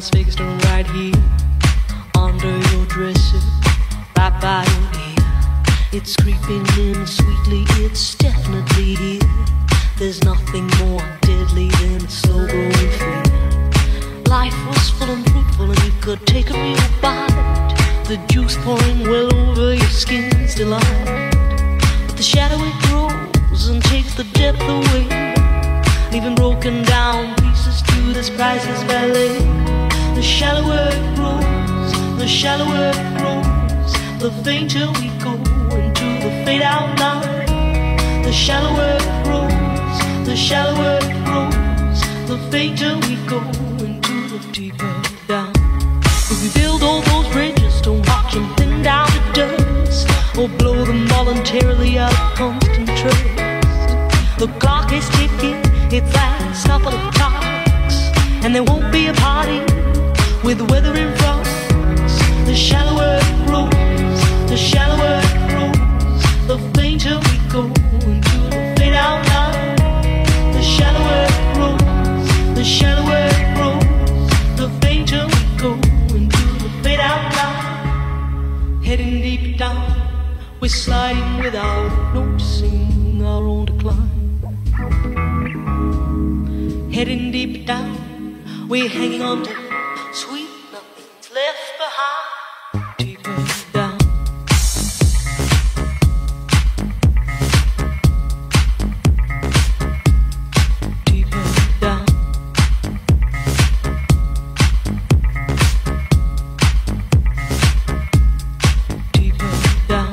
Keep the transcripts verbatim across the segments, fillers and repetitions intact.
Las Vegas done right here, under your dresser, right by your ear. It's creeping in sweetly, it's definitely here. There's nothing more deadly than a slow growing fear. Life was full and fruitful and you could take a real bite. The juice pouring well over your skin's delight. But the shadow it grows and takes the depth away, leaving broken down pieces to this priceless ballet. The shallower it grows, the shallower it grows, the fainter we go into the fade out line. The shallower it grows, the shallower it grows, the fainter we go into the deeper down. If we build all those bridges, don't watch them thin down to dust, or blow them voluntarily out of constant trust. The clock is ticking, it's last couple of clocks, and there won't be a party with the weather in front. The shallower it grows, the shallower it grows, the fainter we go into the fade out line. The shallower it grows, the shallower it grows, the fainter we go into the fade out line. Heading deep down, we're sliding without noticing our own decline. Heading deep down, we're hanging on to sweet nothing's left behind. Deeper down. Deeper down. Deeper down.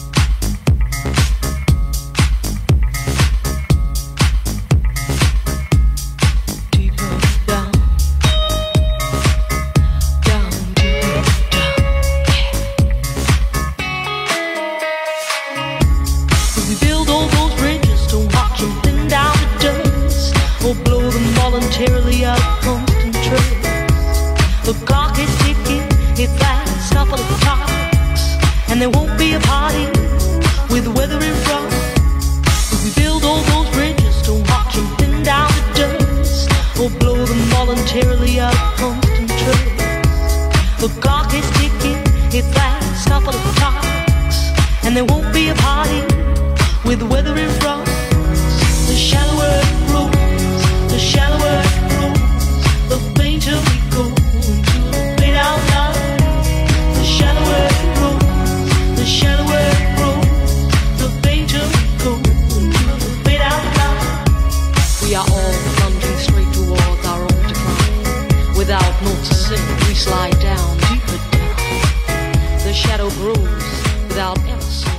Voluntarily out of constant trust. The clock is ticking, it's last couple of clocks, and there won't be a party with the weather in front. If we build all those bridges, don't watch them thin down to dust, or blow them voluntarily out of constant trust. The clock is ticking, it's last couple of clocks, and there won't be a party with the weather in front. The shallower it grows, the shallower it grows, the fainter we go into the fade out line. The shallower it grows, the shallower it grows, the fainter we go into the fade out line. We are all plunging straight towards our own decline. Without noticing, we slide down, deeper down. The shadow grows without ever seeing.